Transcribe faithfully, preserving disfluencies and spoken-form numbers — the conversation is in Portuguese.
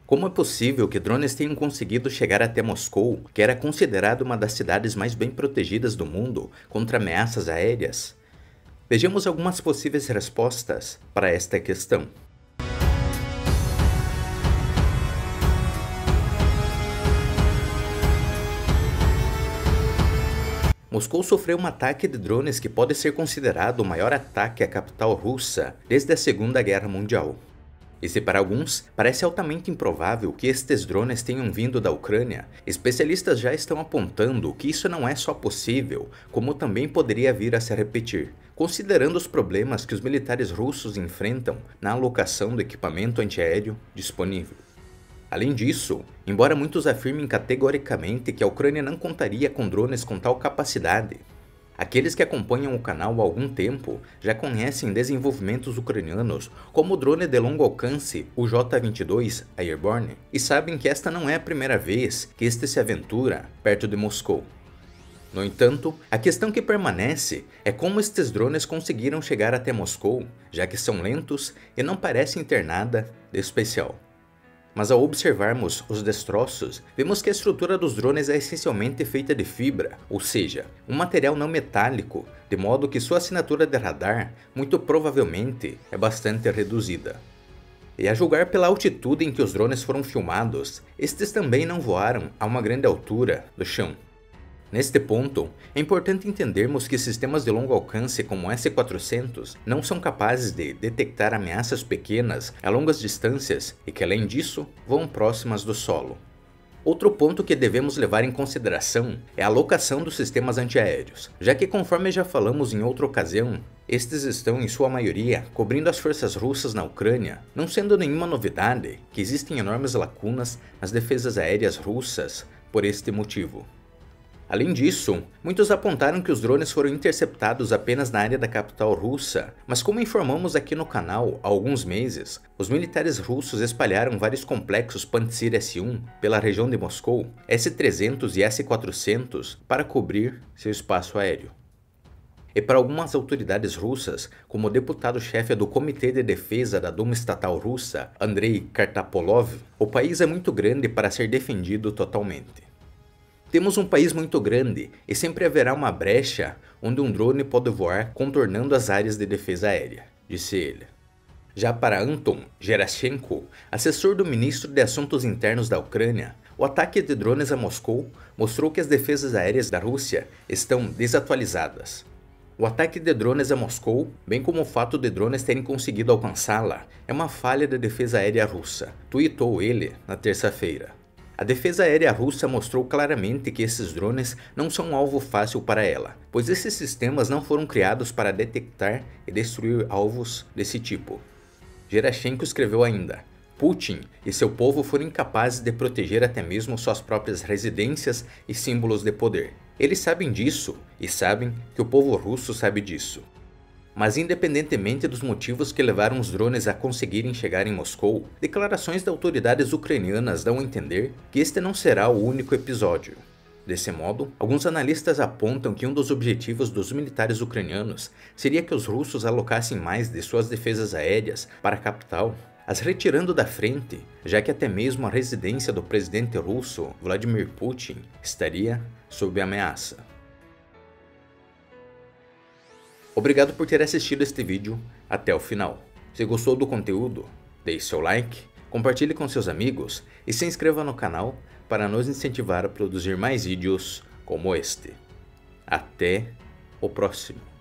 Como é possível que drones tenham conseguido chegar até Moscou, que era considerada uma das cidades mais bem protegidas do mundo contra ameaças aéreas? Vejamos algumas possíveis respostas para esta questão. Moscou sofreu um ataque de drones que pode ser considerado o maior ataque à capital russa desde a Segunda Guerra Mundial. E se para alguns parece altamente improvável que estes drones tenham vindo da Ucrânia, especialistas já estão apontando que isso não é só possível, como também poderia vir a se repetir, considerando os problemas que os militares russos enfrentam na alocação do equipamento antiaéreo disponível. Além disso, embora muitos afirmem categoricamente que a Ucrânia não contaria com drones com tal capacidade, aqueles que acompanham o canal há algum tempo já conhecem desenvolvimentos ucranianos como o drone de longo alcance, o J vinte e dois Airborne, e sabem que esta não é a primeira vez que este se aventura perto de Moscou. No entanto, a questão que permanece é como estes drones conseguiram chegar até Moscou, já que são lentos e não parecem ter nada de especial. Mas ao observarmos os destroços, vemos que a estrutura dos drones é essencialmente feita de fibra, ou seja, um material não metálico, de modo que sua assinatura de radar, muito provavelmente, é bastante reduzida. E a julgar pela altitude em que os drones foram filmados, estes também não voaram a uma grande altura do chão. Neste ponto, é importante entendermos que sistemas de longo alcance como o S quatrocentos não são capazes de detectar ameaças pequenas a longas distâncias e que, além disso, voam próximas do solo. Outro ponto que devemos levar em consideração é a alocação dos sistemas antiaéreos, já que, conforme já falamos em outra ocasião, estes estão em sua maioria cobrindo as forças russas na Ucrânia, não sendo nenhuma novidade que existem enormes lacunas nas defesas aéreas russas por este motivo. Além disso, muitos apontaram que os drones foram interceptados apenas na área da capital russa, mas como informamos aqui no canal há alguns meses, os militares russos espalharam vários complexos Pantsir S um pela região de Moscou, S trezentos e S quatrocentos para cobrir seu espaço aéreo. E para algumas autoridades russas, como o deputado-chefe do Comitê de Defesa da Duma Estatal Russa, Andrei Kartapolov, o país é muito grande para ser defendido totalmente. Temos um país muito grande e sempre haverá uma brecha onde um drone pode voar contornando as áreas de defesa aérea, disse ele. Já para Anton Gerashenko, assessor do ministro de Assuntos Internos da Ucrânia, o ataque de drones a Moscou mostrou que as defesas aéreas da Rússia estão desatualizadas. O ataque de drones a Moscou, bem como o fato de drones terem conseguido alcançá-la, é uma falha da defesa aérea russa, tuitou ele na terça-feira. A defesa aérea russa mostrou claramente que esses drones não são um alvo fácil para ela, pois esses sistemas não foram criados para detectar e destruir alvos desse tipo. Gerashenko escreveu ainda: Putin e seu povo foram incapazes de proteger até mesmo suas próprias residências e símbolos de poder. Eles sabem disso e sabem que o povo russo sabe disso. Mas independentemente dos motivos que levaram os drones a conseguirem chegar em Moscou, declarações de autoridades ucranianas dão a entender que este não será o único episódio. Desse modo, alguns analistas apontam que um dos objetivos dos militares ucranianos seria que os russos alocassem mais de suas defesas aéreas para a capital, as retirando da frente, já que até mesmo a residência do presidente russo, Vladimir Putin, estaria sob ameaça. Obrigado por ter assistido este vídeo até o final. Se gostou do conteúdo, deixe seu like, compartilhe com seus amigos e se inscreva no canal para nos incentivar a produzir mais vídeos como este. Até o próximo.